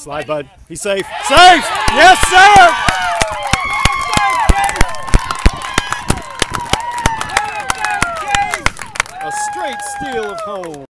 Slide, bud. He's safe. Safe! Yes, sir! A straight steal of home.